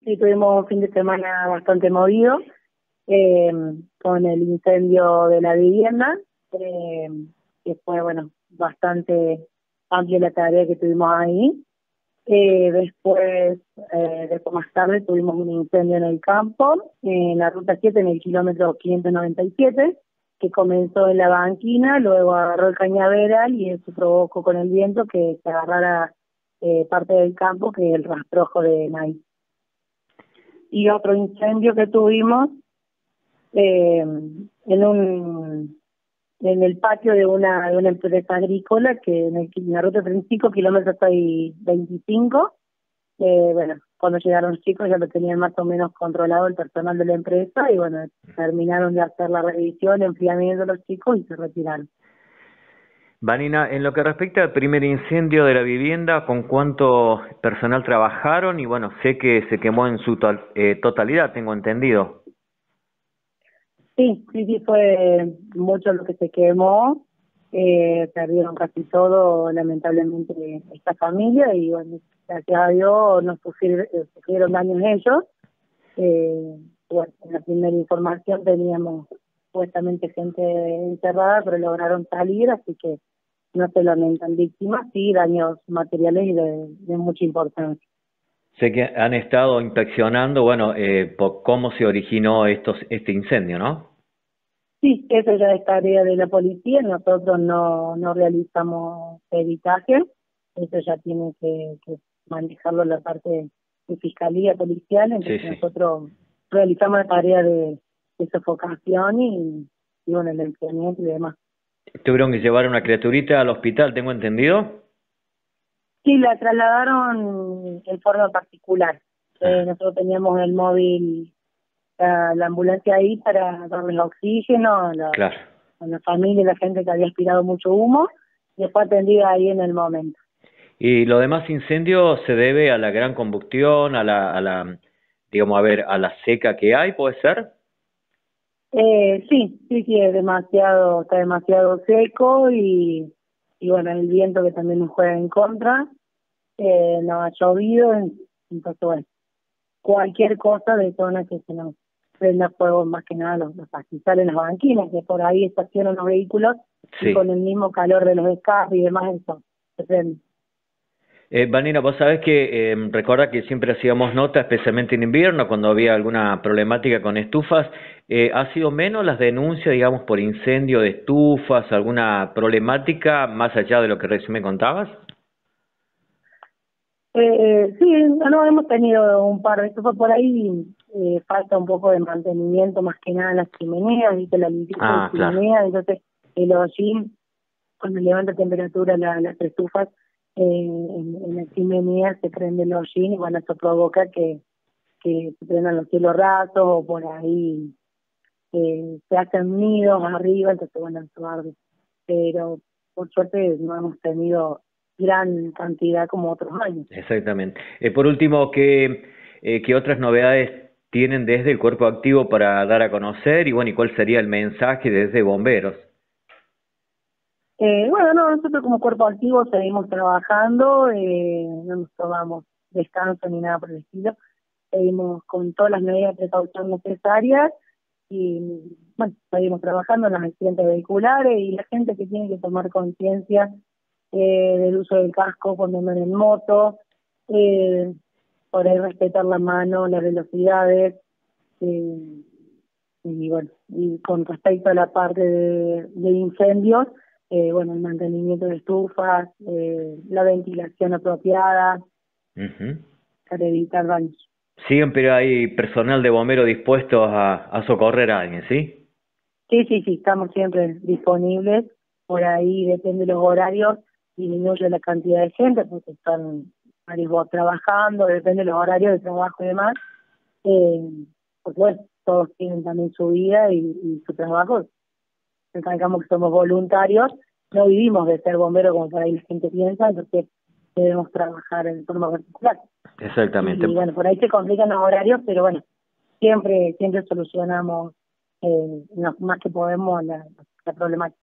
sí, tuvimos un fin de semana bastante movido con el incendio de la vivienda, que fue, bueno, bastante amplia la tarea que tuvimos ahí. Después más tarde tuvimos un incendio en el campo, en la ruta 7, en el kilómetro 597, que comenzó en la banquina, luego agarró el cañaveral y eso provocó con el viento que se agarrara parte del campo, que es el rastrojo de maíz. Y otro incendio que tuvimos en el patio de una empresa agrícola, que en la ruta 35, kilómetro 625, bueno, cuando llegaron los chicos ya lo tenían más o menos controlado el personal de la empresa y bueno, terminaron de hacer la revisión, enfriamiento de los chicos y se retiraron. Vanina, en lo que respecta al primer incendio de la vivienda, ¿con cuánto personal trabajaron? Y bueno, sé que se quemó en su totalidad, tengo entendido. Sí, fue mucho lo que se quemó, perdieron casi todo, lamentablemente, esta familia, y bueno, gracias a Dios no sufrieron daños ellos. Bueno, en la primera información teníamos supuestamente gente encerrada, pero lograron salir, así que no se lamentan víctimas, sí daños materiales y de mucha importancia. Sé que han estado inspeccionando, bueno, por cómo se originó este incendio, ¿no? Sí, eso ya es tarea de la policía, nosotros no realizamos peritaje, eso ya tiene que manejarlo la parte de fiscalía policial, entonces Sí. nosotros realizamos la tarea de sofocación y bueno, el enfriamiento y demás. Tuvieron que llevar a una criaturita al hospital, tengo entendido. Sí, la trasladaron en forma particular. Ah, Nosotros teníamos el móvil, la ambulancia ahí para darle oxígeno claro. a la familia y la gente que había aspirado mucho humo, y fue atendida ahí en el momento. Y lo demás incendio se debe a la gran combustión, digamos, a ver, a la seca que hay, ¿puede ser? Sí, está demasiado seco y bueno, el viento que también nos juega en contra, no ha llovido, entonces bueno, cualquier cosa detona que se nos prenda fuego, más que nada los pastizales, las banquinas, que por ahí estacionan los vehículos y Sí. con el mismo calor de los escapes y demás, eso se prende. Vanina, vos sabés que recuerda que siempre hacíamos nota, especialmente en invierno, cuando había alguna problemática con estufas. ¿Ha sido menos las denuncias, digamos, por incendio de estufas, alguna problemática más allá de lo que recién me contabas? Sí, no hemos tenido un par de estufas por ahí, falta un poco de mantenimiento más que nada en las chimeneas, viste, la limpieza de Ah, claro. chimeneas, entonces el hollín, cuando levanta temperatura las estufas, en la chimenea se prende el hollín y bueno, eso provoca que se prendan los cielos rasos o por ahí se hacen nidos arriba, entonces bueno, eso arde. Pero por suerte no hemos tenido gran cantidad como otros años. Exactamente. Por último, ¿qué otras novedades tienen desde el cuerpo activo para dar a conocer? Y bueno, ¿y cuál sería el mensaje desde bomberos? Bueno, no, nosotros como cuerpo activo seguimos trabajando, no nos tomamos descanso ni nada por el estilo, seguimos con todas las medidas de precaución necesarias y bueno, seguimos trabajando en los accidentes vehiculares y la gente que tiene que tomar conciencia del uso del casco cuando andan en moto, eh, por ahí respetar la mano, las velocidades, eh, y bueno, y con respecto a la parte de incendios, bueno, el mantenimiento de estufas, la ventilación apropiada Ujú. para evitar daños. Siempre hay personal de bomberos dispuesto a socorrer a alguien, ¿sí? Sí, estamos siempre disponibles, por ahí depende de los horarios, disminuye la cantidad de gente porque están varios trabajando, depende de los horarios de trabajo y demás, eh, porque bueno, todos tienen también su vida y su trabajo. Recalcamos que somos voluntarios, no vivimos de ser bomberos como por ahí la gente piensa, entonces debemos trabajar en forma particular. Exactamente. Y bueno, por ahí se complican los horarios, pero bueno, siempre solucionamos lo más que podemos la problemática.